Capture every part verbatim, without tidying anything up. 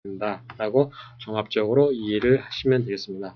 라고 종합적으로 이해를 하시면 되겠습니다.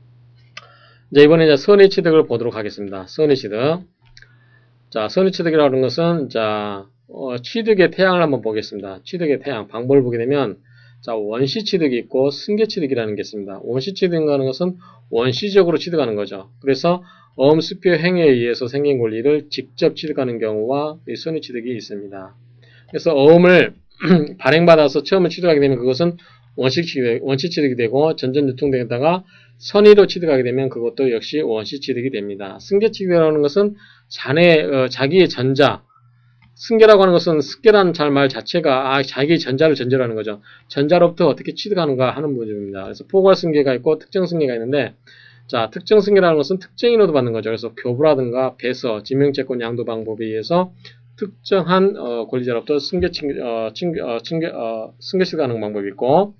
이제 이번에 이제 선의 취득을 보도록 하겠습니다. 선의 취득. 자, 선의 취득이라는 것은, 자, 어, 취득의 태양을 한번 보겠습니다. 취득의 태양, 방법을 보게 되면, 자, 원시 취득이 있고, 승계 취득이라는 게 있습니다. 원시 취득이라는 것은 원시적으로 취득하는 거죠. 그래서, 어음, 수표, 행위에 의해서 생긴 권리를 직접 취득하는 경우와 이 선의 취득이 있습니다. 그래서 어음을 발행받아서 처음에 취득하게 되면 그것은 원시 취득, 원시 취득이 되고, 전전 유통되다가 선의로 취득하게 되면 그것도 역시 원시 취득이 됩니다. 승계 취득이라는 것은 자네, 어, 자기의 전자, 승계라고 하는 것은 승계라는 말 자체가 아, 자기의 전자를 전제로 하는 거죠. 전자로부터 어떻게 취득하는가 하는 부분입니다. 그래서 포괄 승계가 있고 특정 승계가 있는데, 자, 특정 승계라는 것은 특정인으로도 받는 거죠. 그래서 교부라든가 배서, 지명채권 양도 방법에 의해서 특정한 어, 권리자로부터 승계, 어, 칭, 어, 칭, 어, 승계 취득하는 방법이 있고,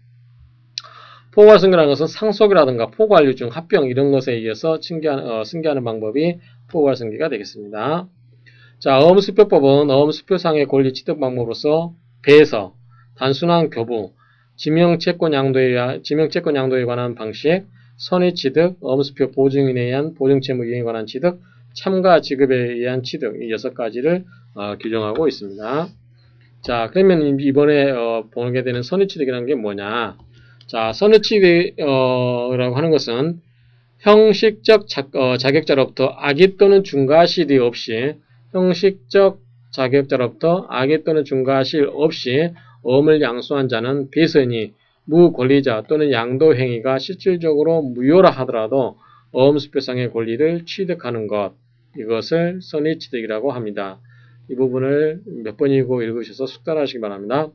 포괄 승계라는 것은 상속이라든가 포괄 유증, 합병 이런 것에 의해서 칭계하는, 어, 승계하는 방법이 포괄 승계가 되겠습니다. 자, 어음수표법은 어음수표상의 권리 취득 방법으로서 배서, 단순한 교부, 지명채권 양도에, 지명채권 양도에 관한 방식, 선의 취득, 어음수표 보증인에 의한 보증채무 이행에 관한 취득, 참가 지급에 의한 취득, 이 여섯 가지를 어, 규정하고 있습니다. 자, 그러면 이번에 어, 보게 되는 선의 취득이라는 게 뭐냐? 자, 선의 취득이라고 하는 것은 형식적 자, 어, 자격자로부터 악의 또는 중과실이 없이 형식적 자격자로부터 악의 또는 중과실 없이 어음을 양수한 자는 배선이 무권리자 또는 양도행위가 실질적으로 무효라 하더라도 어음수표상의 권리를 취득하는 것, 이것을 선의 취득이라고 합니다. 이 부분을 몇 번이고 읽으셔서 숙달하시기 바랍니다.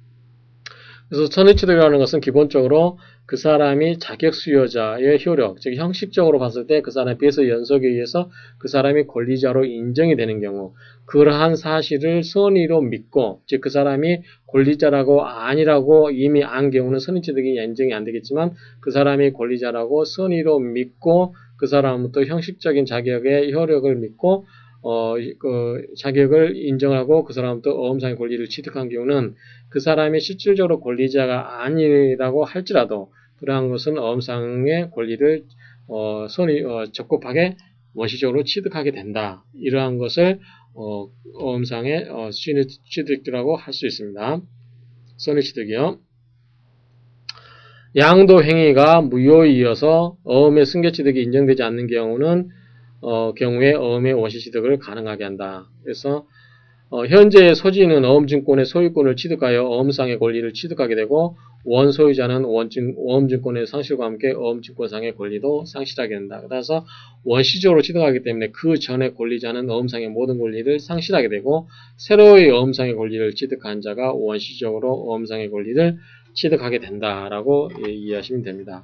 그래서 선의 취득이라는 것은 기본적으로 그 사람이 자격 수여자의 효력, 즉 형식적으로 봤을 때 그 사람의 배서 연속에 의해서 그 사람이 권리자로 인정이 되는 경우, 그러한 사실을 선의로 믿고, 즉 그 사람이 권리자라고 아니라고 이미 안 경우는 선의 취득이 인정이 안 되겠지만, 그 사람이 권리자라고 선의로 믿고 그 사람부터 형식적인 자격의 효력을 믿고 어, 그 자격을 인정하고 그 사람부터 어음상의 권리를 취득한 경우는 그 사람이 실질적으로 권리자가 아니라고 할지라도 그러한 것은 어음상의 권리를 어, 선의, 어, 적법하게 원시적으로 취득하게 된다. 이러한 것을 어, 어음상의 어, 선의 취득이라고 할 수 있습니다. 선의 취득이요. 양도 행위가 무효에 이어서 어음의 승계 취득이 인정되지 않는 경우는 어, 경우에 어음의 원시 취득을 가능하게 한다. 그래서 어, 현재의 소지는 어음증권의 소유권을 취득하여 어음상의 권리를 취득하게 되고, 원소유자는 원증, 어음증권의 상실과 함께 어음증권상의 권리도 상실하게 된다. 따라서 원시적으로 취득하기 때문에 그 전에 권리자는 어음상의 모든 권리를 상실하게 되고, 새로이 어음상의 권리를 취득한 자가 원시적으로 어음상의 권리를 취득하게 된다라고 예, 이해하시면 됩니다.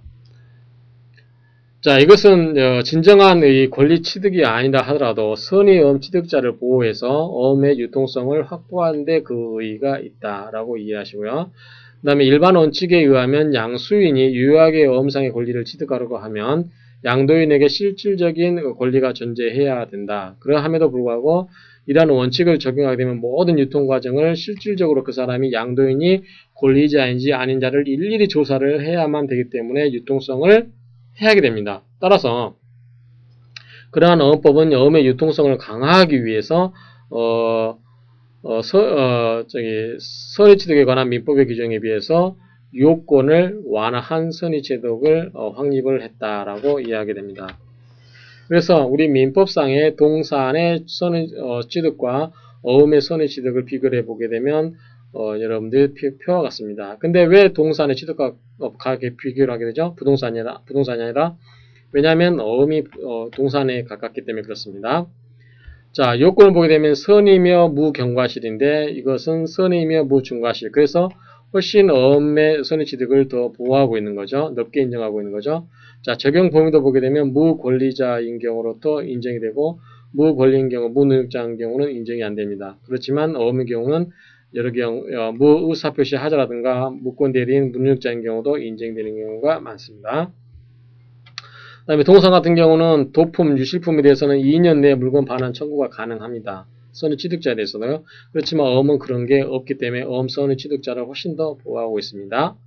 자, 이것은 어, 진정한 이 권리 취득이 아니다 하더라도 선의 어음 취득자를 보호해서 어음의 유통성을 확보하는 데 그 의의가 있다라고 이해하시고요. 그 다음에 일반 원칙에 의하면 양수인이 유효하게 어음상의 권리를 취득하려고 하면 양도인에게 실질적인 권리가 존재해야 된다. 그러함에도 불구하고 이러한 원칙을 적용하게 되면 모든 유통 과정을 실질적으로 그 사람이 양도인이 권리자인지 아닌자를 일일이 조사를 해야만 되기 때문에 유통성을 해야하게 됩니다. 따라서 그러한 어음법은 어음의 유통성을 강화하기 위해서 어, 어, 서, 어, 저기 선의 취득에 관한 민법의 규정에 비해서 요건을 완화한 선의 취득을 어, 확립을 했다라고 이해하게 됩니다. 그래서 우리 민법상의 동산의 선의 어, 취득과 어음의 선의 취득을 비교해 보게 되면 어, 여러분들 표와 같습니다. 근데 왜 동산의 취득과 가게 비교를 하게 되죠? 부동산이 아니라, 부동산이 아니라, 왜냐하면 어음이 어, 동산에 가깝기 때문에 그렇습니다. 자, 요건을 보게 되면 선이며 무경과실인데 이것은 선이며 무중과실. 그래서 훨씬 어음의 선의 취득을 더 보호하고 있는 거죠. 넓게 인정하고 있는 거죠. 자, 적용 범위도 보게 되면 무권리자인 경우로부터 인정이 되고, 무권리인 경우, 무능력자인 경우는 인정이 안 됩니다. 그렇지만 어음의 경우는 여러 경우, 어, 무의사표시 하자라든가 무권대리인, 무능력자인 경우도 인정되는 경우가 많습니다. 그 다음에 동산 같은 경우는 도품, 유실품에 대해서는 이 년 내에 물건 반환 청구가 가능합니다. 선의 취득자에 대해서도요. 그렇지만 어음은 그런 게 없기 때문에 어음 선의 취득자를 훨씬 더 보호하고 있습니다.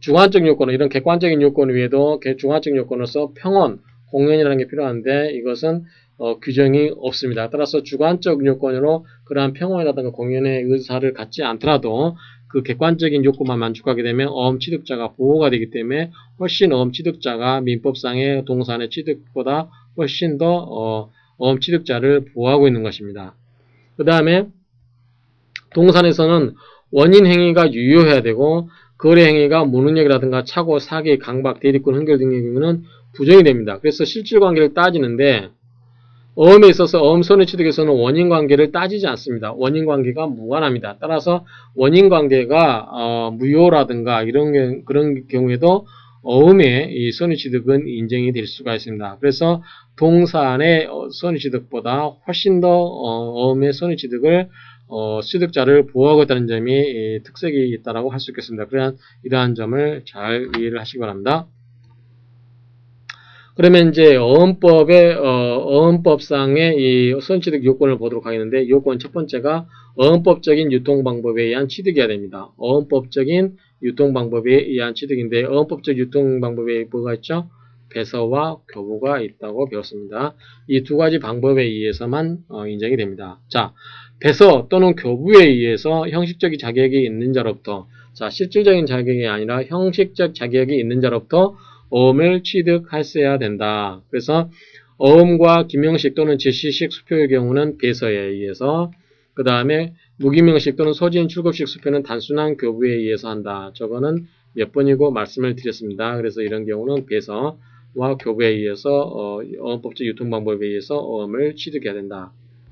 주관적 요건은 이런 객관적인 요건 외에도 주관적 요건으로서 평온, 공연이라는 게 필요한데 이것은 어, 규정이 없습니다. 따라서 주관적 요건으로 그러한 평온이라든가 공연의 의사를 갖지 않더라도 그 객관적인 요건만 만족하게 되면 어음 취득자가 보호가 되기 때문에 훨씬 어음 취득자가 민법상의 동산의 취득보다 훨씬 더 어, 어음 취득자를 보호하고 있는 것입니다. 그 다음에 동산에서는 원인 행위가 유효해야 되고 거래 행위가 무능력이라든가 착오, 사기, 강박, 대리권, 흥결 등의 경우는 부정이 됩니다. 그래서 실질관계를 따지는데 어음에 있어서 어음 손해 취득에서는 원인관계를 따지지 않습니다. 원인관계가 무관합니다. 따라서 원인관계가 어, 무효라든가 이런 게, 그런 경우에도 어음의 이 손해 취득은 인정이 될 수가 있습니다. 그래서 동산의 손해 취득보다 훨씬 더 어, 어음의 손해 취득을 어, 취득자를 보호하고 있다는 점이 이, 특색이 있다고 할 수 있겠습니다. 그러한 이러한 점을 잘 이해를 하시기 바랍니다. 그러면 이제 어음법의 어, 어음법상의 이 손취득 요건을 보도록 하겠는데 요건 첫 번째가 어음법적인 유통 방법에 의한 취득이어야 됩니다. 어음법적인 유통 방법에 의한 취득인데 어음법적 유통 방법에 뭐가 있죠? 배서와 교부가 있다고 배웠습니다. 이 두 가지 방법에 의해서만 어, 인정이 됩니다. 자, 배서 또는 교부에 의해서 형식적인 자격이 있는 자로부터 자 실질적인 자격이 아니라 형식적 자격이 있는 자로부터 어음을 취득하셔야 된다. 그래서 어음과 기명식 또는 제시식 수표의 경우는 배서에 의해서 그 다음에 무기명식 또는 소진 출급식 수표는 단순한 교부에 의해서 한다. 저거는 몇 번이고 말씀을 드렸습니다. 그래서 이런 경우는 배서와 교부에 의해서 어, 어음법적 유통방법에 의해서 어음을 취득해야 된다.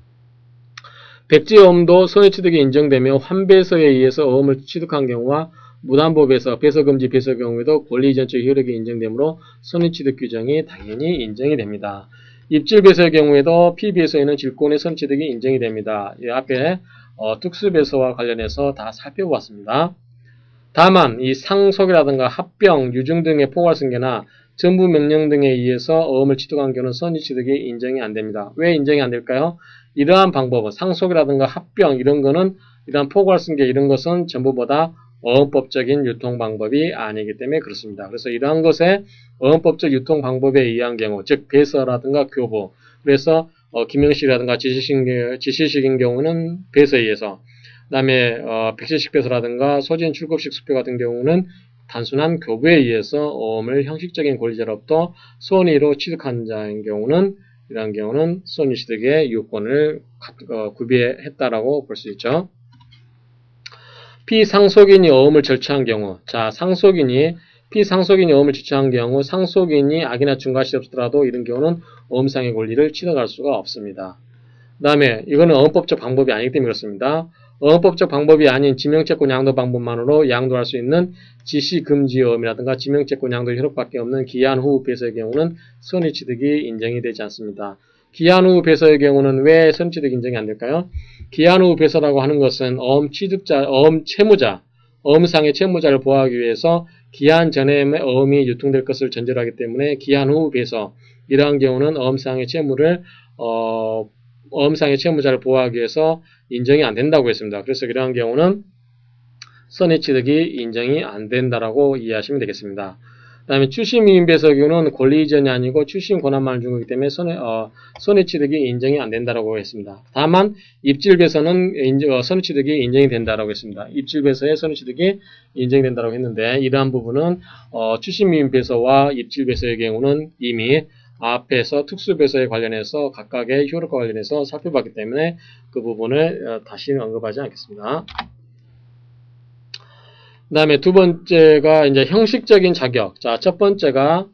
백지어음도 손해취득이 인정되며 환배서에 의해서 어음을 취득한 경우와 무담보배서, 배서금지 배서 경우에도 권리이전적 효력이 인정되므로 손해취득 규정이 당연히 인정이 됩니다. 입질배서의 경우에도 피배서에는 질권의 손해취득이 인정이 됩니다. 이 앞에 어, 특수배서와 관련해서 다 살펴보았습니다. 다만 이 상속이라든가 합병, 유증 등의 포괄승계나 전부 명령 등에 의해서 어음을 취득한 경우는 손해취득이 인정이 안 됩니다. 왜 인정이 안 될까요? 이러한 방법은 상속이라든가 합병 이런 거는 이러한 포괄승계 이런 것은 전부보다 어음법적인 유통방법이 아니기 때문에 그렇습니다. 그래서 이러한 것에 어음법적 유통방법에 의한 경우, 즉 배서라든가 교부, 그래서 어, 기명식이라든가 지시식, 지시식인 경우는 배서에 의해서, 그 다음에 어, 백시식 배서라든가 소진 출급식 수표 같은 경우는 단순한 교부에 의해서 어음을 형식적인 권리자로부터 손의로 취득한 자인 경우는 이러한 경우는 손의취득의 요건을 어, 구비했다라고 볼 수 있죠. 피상속인이 어음을 절취한 경우, 자 상속인이 피상속인이 어음을 절취한 경우 상속인이 악이나 중과실이 없더라도 이런 경우는 어음상의 권리를 취득할 수가 없습니다. 그 다음에 이거는 어음법적 방법이 아니기 때문에 그렇습니다. 어음법적 방법이 아닌 지명채권 양도 방법만으로 양도할 수 있는 지시금지어음이라든가 지명채권 양도 효력밖에 없는 기한 후 배서의 경우는 손해취득이 인정이 되지 않습니다. 기한 후 배서의 경우는 왜 손취득 인정이 안 될까요? 기한 후 배서라고 하는 것은 어음 취득자, 어음 채무자, 어음상의 채무자를 보호하기 위해서 기한 전에 어음이 유통될 것을 전제로 하기 때문에 기한 후 배서, 이러한 경우는 어음상의 채무를, 어, 어음상의 채무자를 보호하기 위해서 인정이 안 된다고 했습니다. 그래서 이러한 경우는 손해취득이 인정이 안 된다라고 이해하시면 되겠습니다. 그 다음에 추심이인배서의 경우는 권리 이전이 아니고 추심 권한만을 준 거기 때문에 손해, 어, 손해취득이 인정이 안 된다라고 했습니다. 다만 입질배서는 인정, 어, 손해취득이 인정이 된다라고 했습니다. 입질배서에 손해취득이 인정된다라고 했는데 이러한 부분은 어, 추심이인배서와 입질배서의 경우는 이미 앞에서 특수배서에 관련해서 각각의 효력과 관련해서 살펴봤기 때문에 그 부분을 어, 다시는 언급하지 않겠습니다. 그 다음에 두 번째가 이제 형식적인 자격. 자, 첫 번째가,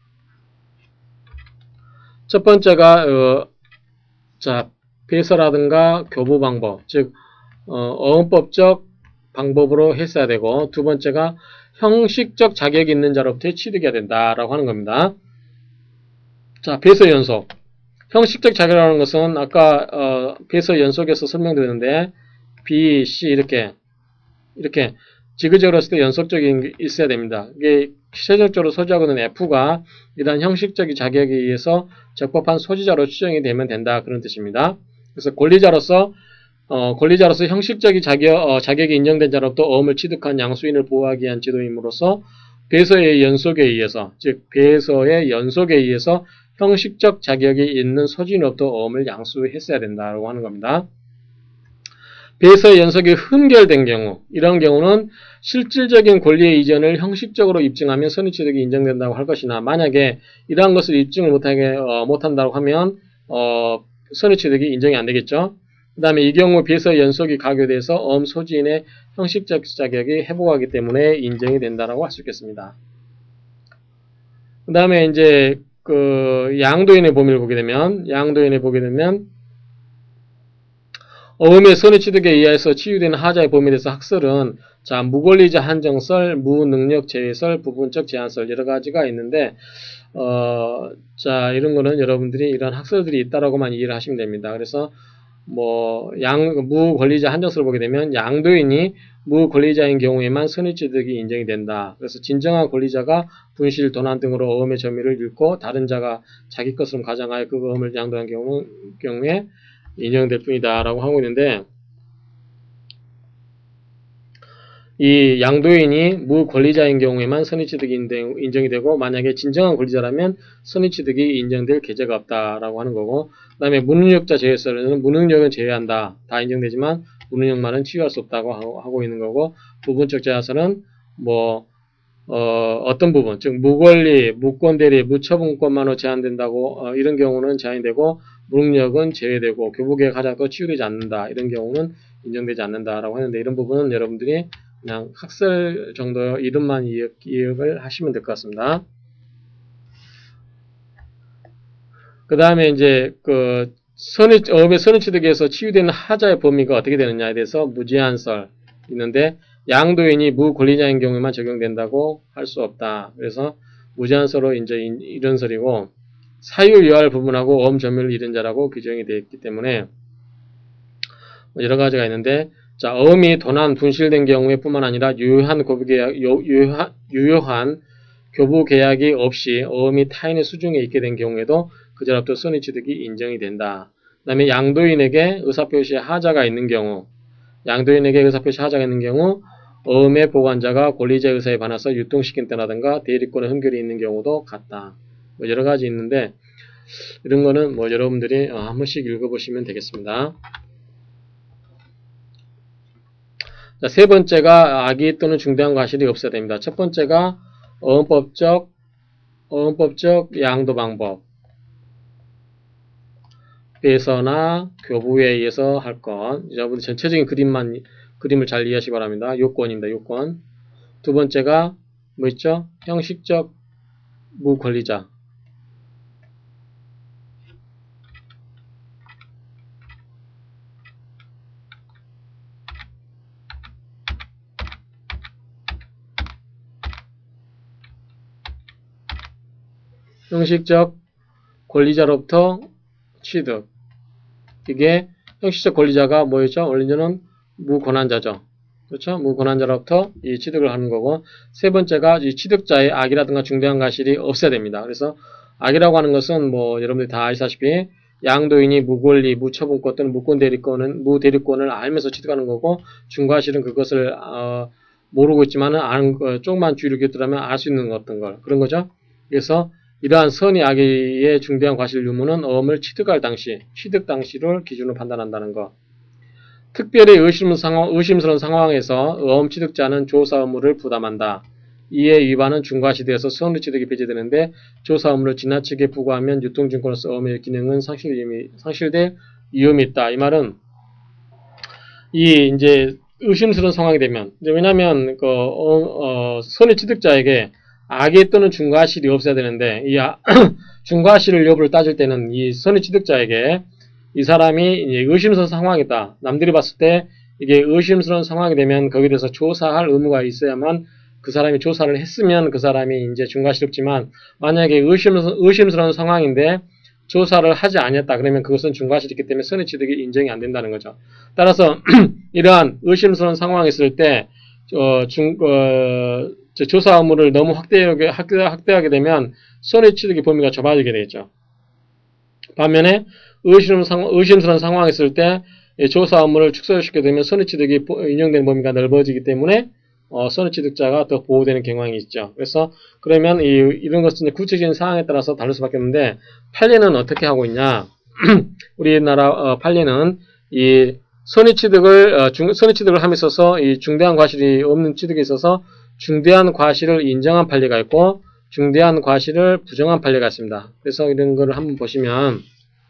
첫 번째가, 어, 자, 배서라든가 교부 방법, 즉, 어, 어음법적 방법으로 했어야 되고, 두 번째가 형식적 자격이 있는 자로부터 취득해야 된다라고 하는 겁니다. 자, 배서 연속. 형식적 자격이라는 것은 아까, 어, 배서 연속에서 설명드렸는데, B, C, 이렇게, 이렇게, 지그재그로 했을 때 연속적인 게 있어야 됩니다. 이게 최종적으로 소지하고는 F가 이러한 형식적인 자격에 의해서 적법한 소지자로 추정이 되면 된다. 그런 뜻입니다. 그래서 권리자로서, 어, 권리자로서 형식적인 자격, 어, 자격이 인정된 자로부터 어음을 취득한 양수인을 보호하기 위한 제도임으로써 배서의 연속에 의해서, 즉 배서의 연속에 의해서 형식적 자격이 있는 소진으로부터 어음을 양수했어야 된다고 하는 겁니다. 배서의 연속이 흠결된 경우, 이런 경우는 실질적인 권리의 이전을 형식적으로 입증하면 선의취득이 인정된다고 할 것이나, 만약에 이러한 것을 입증을 못하게, 어, 못한다고 하면 어, 선의취득이 인정이 안 되겠죠. 그 다음에 이 경우 배서의 연속이 가교돼서 어음 소진의 형식적 자격이 회복하기 때문에 인정이 된다라고 할 수 있겠습니다. 그 다음에 이제 그 양도인의 범위를 보게 되면, 양도인을 보게 되면 어음의 선의취득에 의해서 치유되는 하자의 범위에 대해서 학설은, 자, 무권리자 한정설, 무능력 제외설, 부분적 제한설 여러 가지가 있는데, 어, 자, 이런 거는 여러분들이 이런 학설들이 있다라고만 이해를 하시면 됩니다. 그래서 뭐 양 무권리자 한정설을 보게 되면 양도인이 무권리자인 경우에만 선의취득이 인정이 된다. 그래서 진정한 권리자가 분실, 도난 등으로 어음의 점유를 잃고 다른 자가 자기 것으로 가정하여 그 어음을 양도한 경우, 경우에 인정될 뿐이다 라고 하고 있는데, 이 양도인이 무권리자인 경우에만 선의취득이 인정이 되고, 만약에 진정한 권리자라면 선의취득이 인정될 계제가 없다라고 하는 거고, 그 다음에 무능력자 제외설에는 무능력은 제외한다. 다 인정되지만 무능력만은 치유할 수 없다고 하고 있는 거고, 부분적 제한설은 뭐 어, 어떤 부분, 즉 무권리, 무권대리, 무처분권만으로 제한된다고, 어, 이런 경우는 제한이 되고, 무능력은 제외되고 교부계획 하자도 치유되지 않는다. 이런 경우는 인정되지 않는다라고 하는데, 이런 부분은 여러분들이 그냥 학설 정도 이름만 기억, 기억을 하시면 될 것 같습니다. 그 다음에 이제 그 선의, 어업의 선의취득에서 치유되는 하자의 범위가 어떻게 되느냐에 대해서 무제한설 있는데, 양도인이 무권리자인 경우에만 적용된다고 할 수 없다. 그래서 무제한설로 이제 이런 설이고, 사유 요할 부분하고 어음 점유를 잃은 자라고 규정이 되어 있기 때문에 여러 가지가 있는데, 자, 어음이 도난, 분실된 경우에 뿐만 아니라 유효한 교부계약, 유효한, 유효한 교부계약이 없이 어음이 타인의 수중에 있게 된 경우에도 그자로부터 선의취득이 인정이 된다. 그 다음에 양도인에게 의사표시의 하자가 있는 경우, 양도인에게 의사표시 하자가 있는 경우 어음의 보관자가 권리자의 의사에 반해서 유통시킨다든가 대리권의 흠결이 있는 경우도 같다. 뭐 여러 가지 있는데, 이런 거는 뭐 여러분들이 한 번씩 읽어보시면 되겠습니다. 자, 세 번째가 악의 또는 중대한 과실이 없어야 됩니다. 첫 번째가 어음법적, 어음법적 양도 방법. 배서나 교부에 의해서 할 것. 여러분 전체적인 그림만, 그림을 잘 이해하시기 바랍니다. 요건입니다. 요건. 두 번째가 뭐 있죠? 형식적 무권리자. 형식적 권리자로부터 취득. 이게 형식적 권리자가 뭐였죠? 원리자는 무권한자죠. 그렇죠? 무권한자로부터 이 취득을 하는 거고, 세 번째가 이 취득자의 악이라든가 중대한 과실이 없어야 됩니다. 그래서 악이라고 하는 것은 뭐 여러분들이 다 아시다시피 양도인이 무권리, 무처분권 또는 무권대리권은 무대리권을 알면서 취득하는 거고, 중과실은 그것을 어, 모르고 있지만은 아는 거, 조금만 주의를 기울이면 알 수 있는 어떤 걸, 그런 거죠. 그래서 이러한 선의 악의 중대한 과실 유무는 어음을 취득할 당시, 취득 당시를 기준으로 판단한다는 것. 특별히 의심스러운, 상황, 의심스러운 상황에서 어음 취득자는 조사 의무를 부담한다. 이에 위반은 중과시되어서 선의 취득이 배제되는데, 조사 의무를 지나치게 부과하면 유통증권으로서 어음의 기능은 상실, 상실될 위험이 있다. 이 말은 이 이제 의심스러운 상황이 되면, 왜냐하면 그 어, 어, 선의 취득자에게 악의 또는 중과실이 없어야 되는데, 이 아, 중과실을 여부를 따질 때는 이 선의 취득자에게 이 사람이 이제 의심스러운 상황이다. 남들이 봤을 때 이게 의심스러운 상황이 되면 거기에 대해서 조사할 의무가 있어야만 그 사람이 조사를 했으면 그 사람이 이제 중과실 없지만, 만약에 의심스러운, 의심스러운 상황인데 조사를 하지 않았다. 그러면 그것은 중과실이 있기 때문에 선의 취득이 인정이 안 된다는 거죠. 따라서 이러한 의심스러운 상황이 있을 때 어, 중, 어, 조사 의무를 너무 확대하게, 확대하게 되면 선의 취득의 범위가 좁아지게 되겠죠. 반면에 의심스러운, 의심스러운 상황이 있을 때 조사 의무를 축소시키게 되면 선의 취득이 인정되는 범위가 넓어지기 때문에 어, 선의취득자가 더 보호되는 경향이 있죠. 그래서 그러면 이, 이런 것은 구체적인 상황에 따라서 다를 수밖에 없는데 판례는 어떻게 하고 있냐? 우리나라 어, 판례는 이 선의취득을 어, 중, 선의취득을 함에 있어서 이 중대한 과실이 없는 취득에 있어서 중대한 과실을 인정한 판례가 있고 중대한 과실을 부정한 판례가 있습니다. 그래서 이런 거를 한번 보시면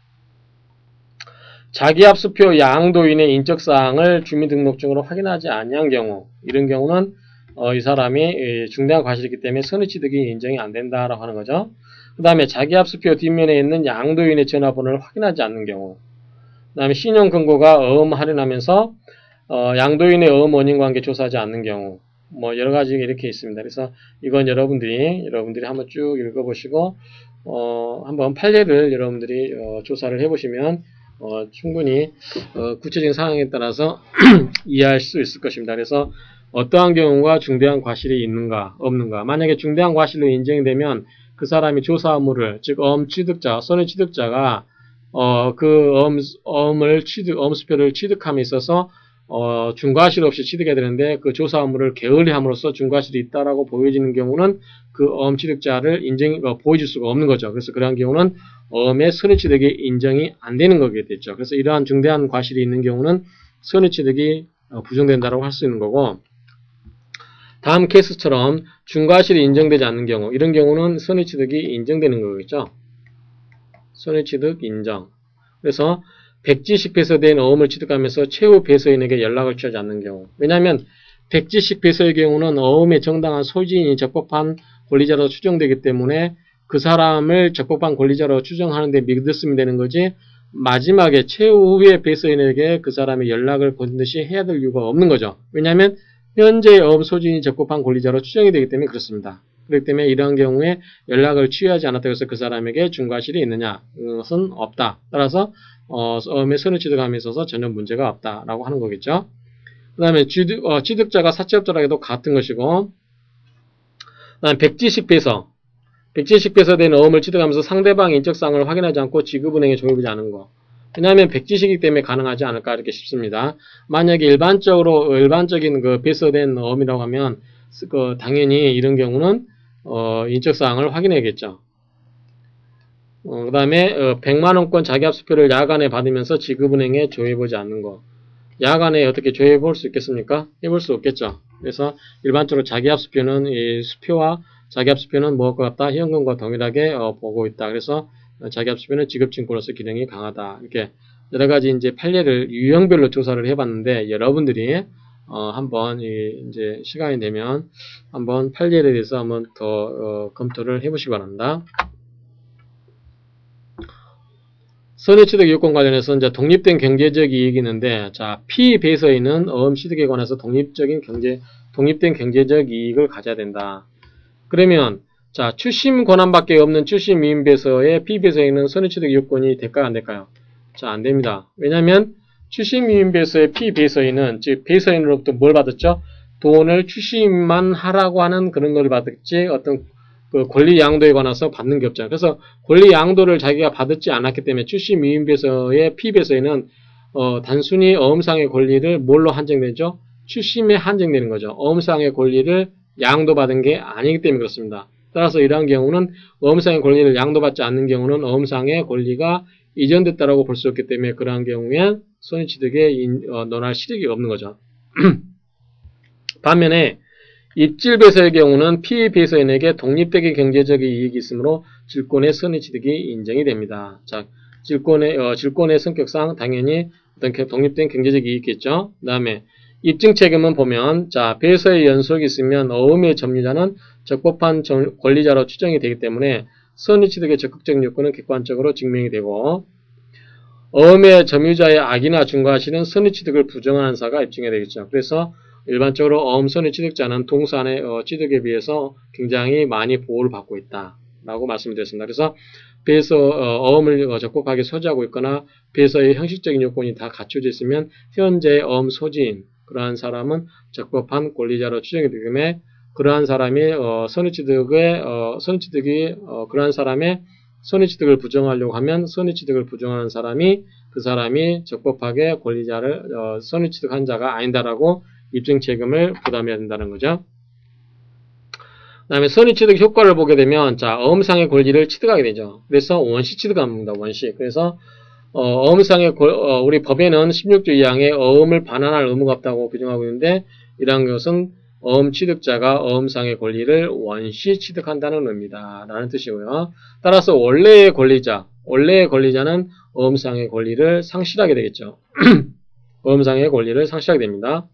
자기합수표 양도인의 인적사항을 주민등록증으로 확인하지 아니한 경우 이런 경우는 어, 이 사람이 중대한 과실이기 때문에 선의취득이 인정이 안 된다라고 하는 거죠. 그 다음에 자기합수표 뒷면에 있는 양도인의 전화번호를 확인하지 않는 경우 그 다음에 신용금고가 어음 할인하면서 어, 양도인의 어음 원인관계 조사하지 않는 경우 뭐 여러가지 이렇게 있습니다. 그래서 이건 여러분들이 여러분들이 한번 쭉 읽어보시고 어, 한번 판례를 여러분들이 어, 조사를 해보시면 어, 충분히 어, 구체적인 상황에 따라서 이해할 수 있을 것입니다. 그래서 어떠한 경우가 중대한 과실이 있는가 없는가 만약에 중대한 과실로 인정이 되면 그 사람이 조사 업무를 즉 엄취득자, 선의취득자가 어, 그 엄, 엄을 취득, 엄수표를 취득함에 있어서 어, 중과실 없이 취득해야 되는데 그 조사 업무를 게을리함으로써 중과실이 있다라고 보여지는 경우는 그 엄취득자를 인정, 어, 보여줄 수가 없는 거죠. 그래서 그러한 경우는 엄의 선의취득이 인정이 안 되는 거게 됐죠. 그래서 이러한 중대한 과실이 있는 경우는 선의취득이 어, 부정된다라고 할 수 있는 거고 다음 케이스처럼 중과실이 인정되지 않는 경우 이런 경우는 선의취득이 인정되는 거겠죠. 선의취득 인정. 그래서 백지씩 배서된 어음을 취득하면서 최후 배서인에게 연락을 취하지 않는 경우. 왜냐하면 백지씩 배서의 경우는 어음의 정당한 소지인이 적법한 권리자로 추정되기 때문에 그 사람을 적법한 권리자로 추정하는데 믿었으면 되는 거지 마지막에 최후의 배서인에게 그 사람의 연락을 번듯이 해야 될 이유가 없는 거죠. 왜냐하면 현재 어음 소지인이 적법한 권리자로 추정이 되기 때문에 그렇습니다. 그렇기 때문에 이러한 경우에 연락을 취하지 않았다고 해서 그 사람에게 중과실이 있느냐? 그것은 없다. 따라서 어, 어음의 선의취득함에 있어서 전혀 문제가 없다라고 하는 거겠죠. 그 다음에 취득, 어, 취득자가 사채업자라고도 같은 것이고 그 다음에 백지식 배서 백지식 배서된 어음을 취득하면서 상대방의 인적사항을 확인하지 않고 지급은행에 종입하지 않은 거. 왜냐하면 백지식이기 때문에 가능하지 않을까 이렇게 싶습니다. 만약에 일반적으로 일반적인 그 배서된 어음이라고 하면 그 당연히 이런 경우는 어, 인적사항을 확인해야겠죠. 어, 그 다음에 어, 백만 원권 자기합수표를 야간에 받으면서 지급은행에 조회해보지 않는 거. 야간에 어떻게 조회해볼 수 있겠습니까? 해볼 수 없겠죠. 그래서 일반적으로 자기합수표는 이 수표와 자기합수표는 무엇과 같다? 현금과 동일하게 어, 보고 있다. 그래서 자기합수표는 지급증권으로서 기능이 강하다. 이렇게 여러가지 이제 판례를 유형별로 조사를 해봤는데 여러분들이 어, 한번 이, 이제 시간이 되면 한번 판례에 대해서 한번 더 어, 검토를 해보시기 바랍니다. 선의취득 요건 관련해서 이제 독립된 경제적 이익이 있는데, 자, 피배서인은 어음취득에 관해서 독립적인 경제, 독립된 경제적 이익을 가져야 된다. 그러면, 자, 추심 권한밖에 없는 추심 미인배서의 피배서인은 선의취득 요건이 될까요, 안 될까요? 자, 안 됩니다. 왜냐면, 추심 미인배서의 피배서인은, 즉, 배서인으로부터 뭘 받았죠? 돈을 추심만 하라고 하는 그런 걸 받았지, 어떤 그 권리 양도에 관해서 받는 게 없잖아요. 그래서 권리 양도를 자기가 받지 않았기 때문에 출시 미인배서의 피배서에는 어, 단순히 어음상의 권리를 뭘로 한정되죠? 출심에 한정되는 거죠. 어음상의 권리를 양도받은 게 아니기 때문에 그렇습니다. 따라서 이러한 경우는 어음상의 권리를 양도받지 않는 경우는 어음상의 권리가 이전됐다라고 볼 수 없기 때문에 그러한 경우에 손해취득에 어, 논할 실익이 없는 거죠. 반면에 입질배서의 경우는 피배서인에게 독립되게 경제적 이익이 있으므로 질권의 선의취득이 인정이 됩니다. 자, 질권의, 어, 질권의 성격상 당연히 어떤 독립된 경제적 이익이 있겠죠. 그 다음에 입증책임은 보면, 자, 배서의 연속이 있으면 어음의 점유자는 적법한 점, 권리자로 추정이 되기 때문에 선의취득의 적극적 요건은 객관적으로 증명이 되고, 어음의 점유자의 악이나 중과실은 선의취득을 부정하는 사가 입증이 되겠죠. 그래서 일반적으로 어음 선의취득자는 동산의 어, 취득에 비해서 굉장히 많이 보호를 받고 있다 라고 말씀드렸습니다. 그래서 배서 어, 어음을 어, 적법하게 소지하고 있거나 배서의 형식적인 요건이 다 갖춰져 있으면 현재 어음 소지인 그러한 사람은 적법한 권리자로 추정이 되기 때문에 그러한 사람이 어, 선의취득의 어, 선의취득이 어, 그러한 사람의 선의취득을 부정하려고 하면 선의취득을 부정하는 사람이 그 사람이 적법하게 권리자를 어, 선의취득한 자가 아니다라고 입증 책임을 부담해야 된다는 거죠. 그 다음에 선의취득 효과를 보게 되면, 자, 어음상의 권리를 취득하게 되죠. 그래서 원시 취득합니다. 원시. 그래서, 어, 어음상의, 권- 어, 우리 법에는 십육 조 이 항에 어음을 반환할 의무가 없다고 규정하고 있는데, 이러한 것은 어음 취득자가 어음상의 권리를 원시 취득한다는 의미다. 라는 뜻이고요. 따라서 원래의 권리자, 원래의 권리자는 어음상의 권리를 상실하게 되겠죠. 어음상의 권리를 상실하게 됩니다.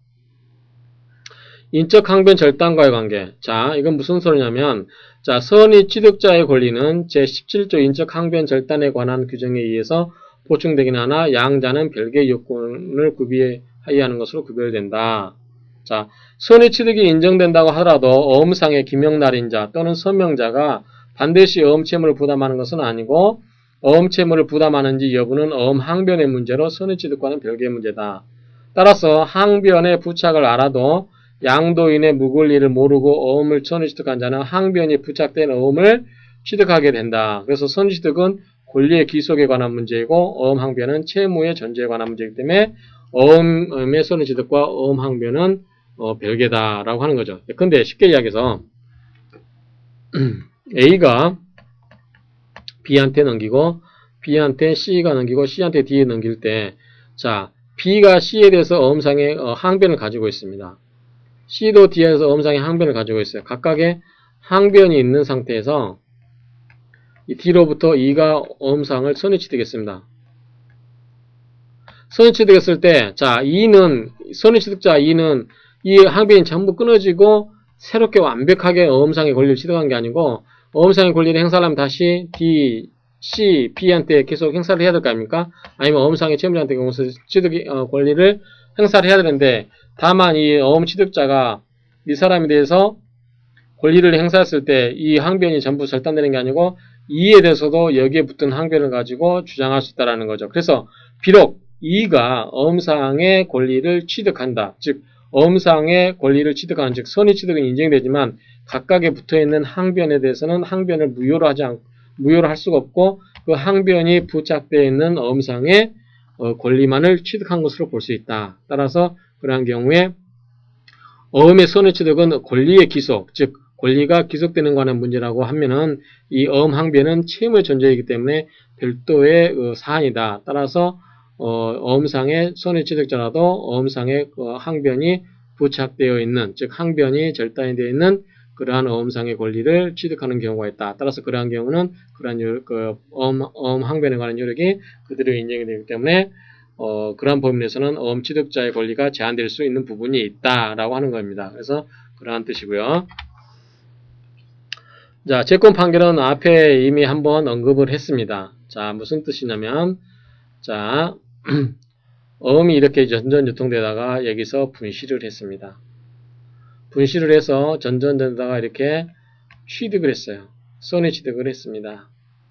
인적 항변 절단과의 관계. 자, 이건 무슨 소리냐면, 자, 선의 취득자의 권리는 제십칠 조 인적 항변 절단에 관한 규정에 의해서 보충되긴 하나 양자는 별개의 요건을 구비하여야 하는 것으로 구별된다. 자, 선의 취득이 인정된다고 하더라도 어음상의 기명날인자 또는 서명자가 반드시 어음채무를 부담하는 것은 아니고 어음채무를 부담하는지 여부는 어음 항변의 문제로 선의 취득과는 별개의 문제다. 따라서 항변의 부착을 알아도 양도인의 무권리를 모르고 어음을 선의 취득한 자는 항변이 부착된 어음을 취득하게 된다. 그래서 선의 취득은 권리의 기속에 관한 문제이고 어음 항변은 채무의 전제에 관한 문제이기 때문에 어음의 선의 취득과 어음 항변은 어, 별개다라고 하는 거죠. 근데 쉽게 이야기해서 A가 B한테 넘기고 B한테 C가 넘기고 C한테 D에 넘길 때, 자, B가 C에 대해서 어음상의 어, 항변을 가지고 있습니다. C도 D에서 어음상의 항변을 가지고 있어요. 각각의 항변이 있는 상태에서 이 D로부터 E가 어음상을 선의 취득했습니다. 선의 취득했을 때, 자, E는, 선의 취득자 E는 이 항변이 전부 끊어지고 새롭게 완벽하게 어음상의 권리를 취득한 게 아니고 어음상의 권리를 행사하려면 다시 D, C, B한테 계속 행사를 해야 될 거 아닙니까? 아니면 어음상의 채무자한테 취득 어, 권리를 행사를 해야 되는데, 다만 이 어음 취득자가 이 사람에 대해서 권리를 행사했을 때 이 항변이 전부 절단되는 게 아니고 E에 대해서도 여기에 붙은 항변을 가지고 주장할 수 있다는 거죠. 그래서 비록 E가 어음상의 권리를 취득한다. 즉 어음상의 권리를 취득하는, 즉 선의 취득은 인정되지만 각각에 붙어있는 항변에 대해서는 항변을 무효로 하지 않, 무효로 할 수가 없고 그 항변이 부착되어 있는 어음상의 어, 권리만을 취득한 것으로 볼 수 있다. 따라서 그러한 경우에 어음의 선의 취득은 권리의 기속, 즉 권리가 기속되는 관한 문제라고 하면은 이 어음 항변은 채무의 존재이기 때문에 별도의 어, 사안이다. 따라서 어, 어음상의 선의 취득자라도 어음상의 어, 항변이 부착되어 있는, 즉 항변이 절단이 되어 있는 그러한 어음상의 권리를 취득하는 경우가 있다. 따라서 그러한 경우는 그러한 요, 그 어음, 어음 항변에 관한 요력이 그대로 인정이 되기 때문에 어, 그러한 범위에서는 어음 취득자의 권리가 제한될 수 있는 부분이 있다라고 하는 겁니다. 그래서 그러한 뜻이고요. 자, 채권 판결은 앞에 이미 한번 언급을 했습니다. 자, 무슨 뜻이냐면, 자, 어음이 이렇게 전전유통되다가 여기서 분실을 했습니다. 분실을 해서 전전되다가 이렇게 취득을 했어요. 선의 취득을 했습니다.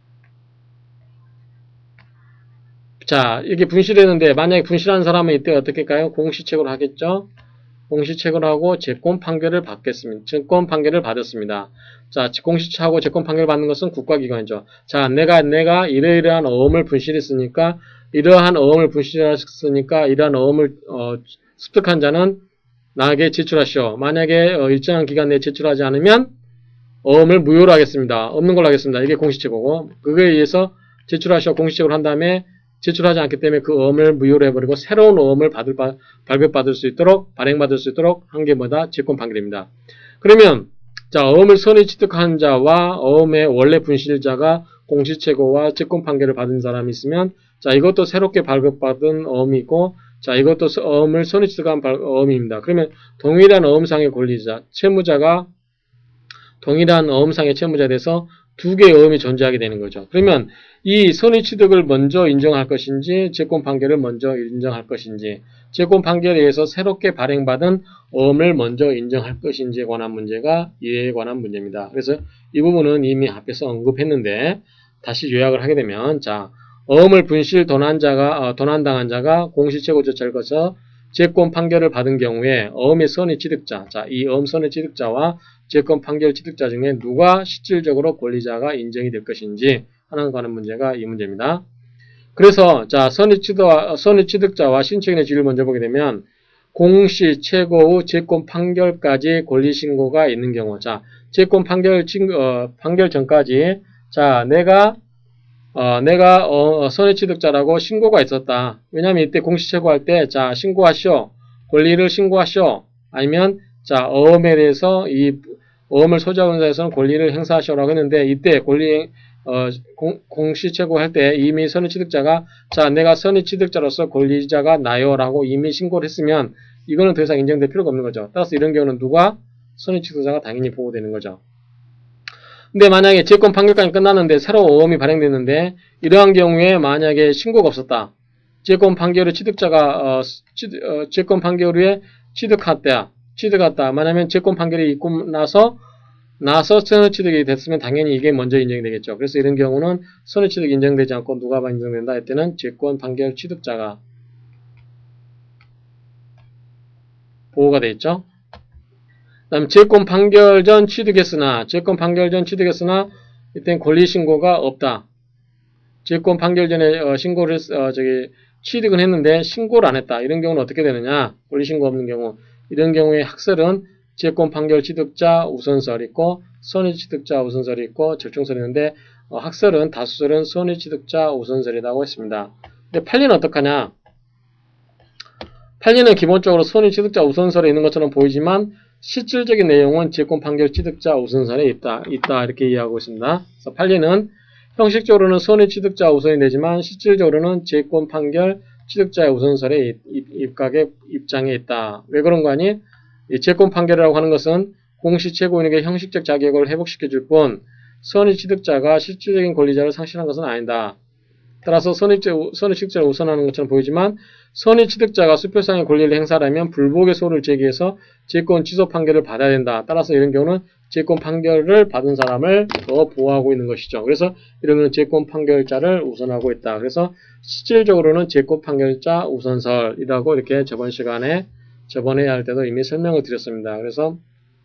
자, 이렇게 분실했는데 만약에 분실한 사람은 이때 어떻게 할까요? 공시채굴을 하겠죠? 공시채굴을 하고 채권 판결을 받겠습니다. 채권 판결을 받았습니다. 자, 공시하고 채권 판결을 받는 것은 국가기관이죠. 자, 내가 내가 이러이러한 어음을 분실했으니까 이러한 어음을 분실했으니까 이러한 어음을 어, 습득한 자는 나에게 제출하시오. 만약에 어, 일정한 기간 내에 제출하지 않으면 어음을 무효로 하겠습니다. 없는 걸로 하겠습니다. 이게 공시채고고 그거에 의해서 제출하시오. 공시채굴을 한 다음에 제출하지 않기 때문에 그 어음을 무효로 해버리고 새로운 어음을 받을, 발급받을 수 있도록 발행받을 수 있도록 한 게 뭐다? 채권 판결입니다. 그러면 자, 어음을 선의 취득한 자와 어음의 원래 분실자가 공시채고와 채권 판결을 받은 사람이 있으면 자, 이것도 새롭게 발급받은 어음이 있고 자, 이것도 어음을 선의 취득한 어음입니다. 그러면 동일한 어음상의 권리자, 채무자가 동일한 어음상의 채무자에 대해서 두 개의 어음이 존재하게 되는 거죠. 그러면 이 선의 취득을 먼저 인정할 것인지 채권 판결을 먼저 인정할 것인지 채권 판결에 의해서 새롭게 발행받은 어음을 먼저 인정할 것인지에 관한 문제가 이에 관한 문제입니다. 그래서 이 부분은 이미 앞에서 언급했는데 다시 요약을 하게 되면 자, 어음을 분실 도난 자가 어, 도난당한 자가 공시채고 조차를 거쳐 채권 판결을 받은 경우에 어음의 선의 취득자, 자, 이 어음 선의 취득자와 채권 판결 취득자 중에 누가 실질적으로 권리자가 인정이 될 것인지 하는 관한 문제가 이 문제입니다. 그래서 자, 선의 취득 선의 취득자와 신청인의 지위를 먼저 보게 되면 공시 최고 후 재권 판결까지 권리신고가 있는 경우. 자, 재권 판결, 어, 판결 전까지. 자, 내가, 어, 내가, 어, 선의취득자라고 신고가 있었다. 왜냐면 이때 공시 최고할 때, 자, 신고하시오. 권리를 신고하시오. 아니면, 자, 어음에 대해서 이, 어음을 소지하는 자에서는 권리를 행사하시오라고 했는데, 이때 권리, 어, 공, 공시 최고할 때 이미 선의취득자가, 자, 내가 선의취득자로서 권리자가 나요라고 이미 신고를 했으면, 이거는 더 이상 인정될 필요가 없는 거죠. 따라서 이런 경우는 누가? 선의취득자가 당연히 보호되는 거죠. 근데 만약에 재권 판결까지 끝났는데 새로 어음이 발행됐는데 이러한 경우에 만약에 신고가 없었다. 재권 판결의 취득자가 어, 취득, 어, 재권 판결 후에 취득했다. 취득했다. 만약에 재권 판결이 있고 나서 나서 선의취득이 됐으면 당연히 이게 먼저 인정이 되겠죠. 그래서 이런 경우는 선의취득이 인정되지 않고 누가 인정된다 했때는 재권 판결 취득자가 보호가 되어 있죠. 다음 재권 판결 전 취득했으나 재권 판결 전 취득했으나 이때는 권리 신고가 없다. 재권 판결 전에 어, 신고를 어, 저기 취득은 했는데 신고를 안 했다. 이런 경우는 어떻게 되느냐? 권리 신고 없는 경우. 이런 경우에 학설은 재권 판결 취득자 우선설이 있고 선의 취득자 우선설이 있고 절충설이 있는데 어, 학설은 다수설은 선의 취득자 우선설이라고 했습니다. 근데 판례는 어떡하냐? 판례는 기본적으로 선의 취득자 우선설에 있는 것처럼 보이지만 실질적인 내용은 재권 판결 취득자 우선설에 있다, 있다 이렇게 이해하고 있습니다. 그래서 판례는 형식적으로는 선의 취득자 우선이 되지만 실질적으로는 재권 판결 취득자의 우선설에 입각의 입장에 있다. 왜 그런 거 아니? 이 재권 판결이라고 하는 것은 공시 최고인에게 형식적 자격을 회복시켜줄 뿐 선의 취득자가 실질적인 권리자를 상실한 것은 아니다. 따라서 선의 취득자를 우선하는 것처럼 보이지만 선의 취득자가 수표상의 권리를 행사하려면 불복의 소를 제기해서 재권 취소 판결을 받아야 된다. 따라서 이런 경우는 재권 판결을 받은 사람을 더 보호하고 있는 것이죠. 그래서 이런 경우는 재권 판결자를 우선하고 있다. 그래서 실질적으로는 재권 판결자 우선설이라고 이렇게 저번 시간에 저번에 할 때도 이미 설명을 드렸습니다. 그래서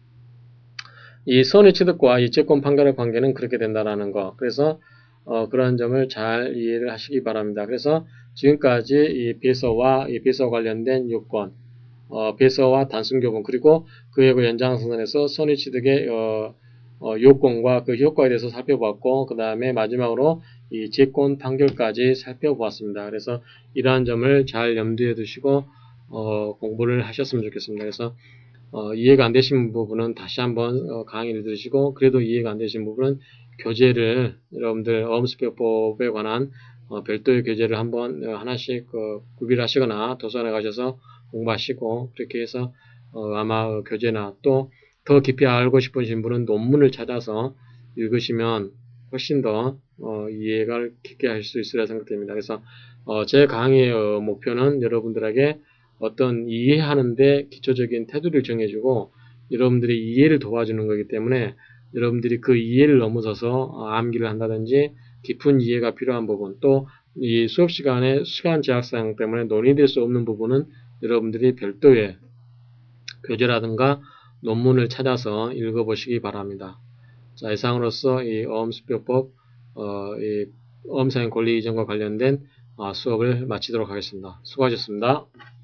이 선의 취득과 이 재권 판결의 관계는 그렇게 된다라는 거. 그래서 어, 그런 점을 잘 이해를 하시기 바랍니다. 그래서 지금까지 이 배서와 이 배서 관련된 요건, 어, 배서와 단순교본 그리고 그에 그 연장선에서 선의취득의 어, 어, 요건과 그 효과에 대해서 살펴보았고 그 다음에 마지막으로 이 재권 판결까지 살펴보았습니다. 그래서 이러한 점을 잘 염두에 두시고 어, 공부를 하셨으면 좋겠습니다. 그래서 어, 이해가 안 되신 부분은 다시 한번 어, 강의를 들으시고 그래도 이해가 안 되신 부분은 교재를 여러분들 어음수표법에 관한 어, 별도의 교재를 한번 어, 하나씩 어, 구비를 하시거나 도서관에 가셔서 공부하시고 그렇게 해서 어, 아마 어, 교재나 또 더 깊이 알고 싶으신 분은 논문을 찾아서 읽으시면 훨씬 더 어, 이해가 깊게 할 수 있으리라 생각됩니다. 그래서 어, 제 강의의 어, 목표는 여러분들에게 어떤 이해하는데 기초적인 테두리를 정해주고 여러분들의 이해를 도와주는 거기 때문에 여러분들이 그 이해를 넘어서서 암기를 한다든지 깊은 이해가 필요한 부분 또 이 수업 시간에 시간 제약상 때문에 논의될 수 없는 부분은 여러분들이 별도의 교재라든가 논문을 찾아서 읽어보시기 바랍니다. 자, 이상으로서 이 어음수표법 어, 이 어음사용 권리 이전과 관련된 어, 수업을 마치도록 하겠습니다. 수고하셨습니다.